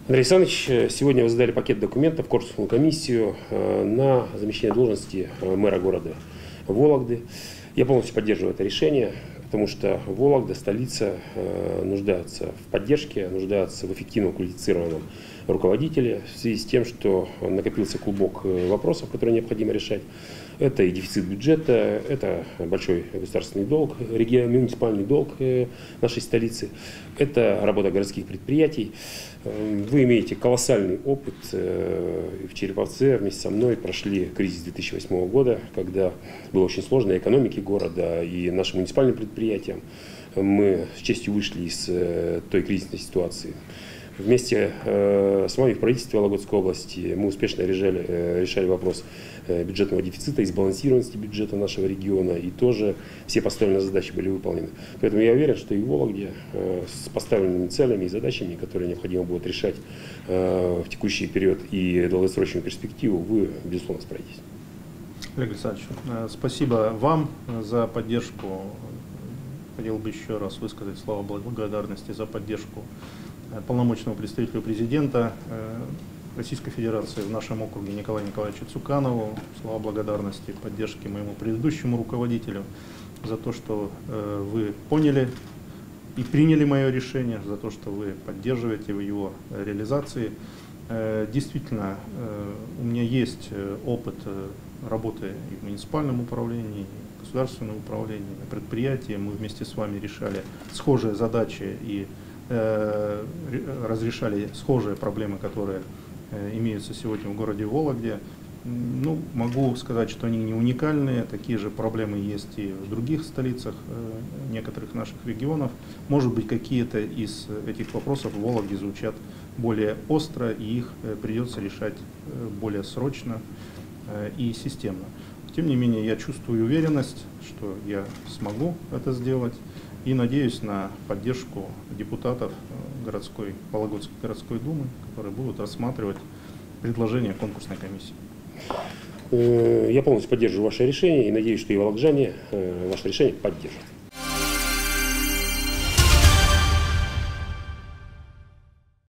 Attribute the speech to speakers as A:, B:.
A: Андрей Александрович, сегодня вы задали пакет документов в конкурсную комиссию на замещение должности мэра города Вологды. Я полностью поддерживаю это решение, потому что Вологда, столица, нуждается в поддержке, нуждается в эффективном квалифицированном руководителе в связи с тем, что накопился клубок вопросов, которые необходимо решать. Это и дефицит бюджета, это большой государственный долг, муниципальный долг нашей столицы, это работа городских предприятий. Вы имеете колоссальный опыт. В Череповце вместе со мной прошли кризис 2008 года, когда было очень сложно экономике города и нашим муниципальным предприятиям. Мы с честью вышли из той кризисной ситуации. Вместе с вами в правительстве Вологодской области мы успешно решали вопрос бюджетного дефицита и сбалансированности бюджета нашего региона, и тоже все поставленные задачи были выполнены. Поэтому я уверен, что и в Вологде с поставленными целями и задачами, которые необходимо будет решать в текущий период и долгосрочную перспективу, вы, безусловно, справитесь.
B: Олег Александрович, спасибо вам за поддержку. Хотел бы еще раз высказать слова благодарности за поддержку полномочного представителя президента Российской Федерации в нашем округе Николаю Николаевичу Цуканову, слова благодарности, поддержки моему предыдущему руководителю за то, что вы поняли и приняли мое решение, за то, что вы поддерживаете в его реализации. Действительно, у меня есть опыт работы и в муниципальном управлении, и в государственном управлении, на предприятии. Мы вместе с вами решали схожие задачи и разрешали схожие проблемы, которые имеются сегодня в городе Вологде. Ну, могу сказать, что они не уникальные, такие же проблемы есть и в других столицах некоторых наших регионов. Может быть, какие-то из этих вопросов в Вологде звучат более остро, и их придется решать более срочно и системно. Тем не менее, я чувствую уверенность, что я смогу это сделать, и надеюсь на поддержку депутатов Вологодской городской думы, которые будут рассматривать предложения конкурсной комиссии.
A: Я полностью поддерживаю ваше решение и надеюсь, что и вологодчане ваше решение поддержат.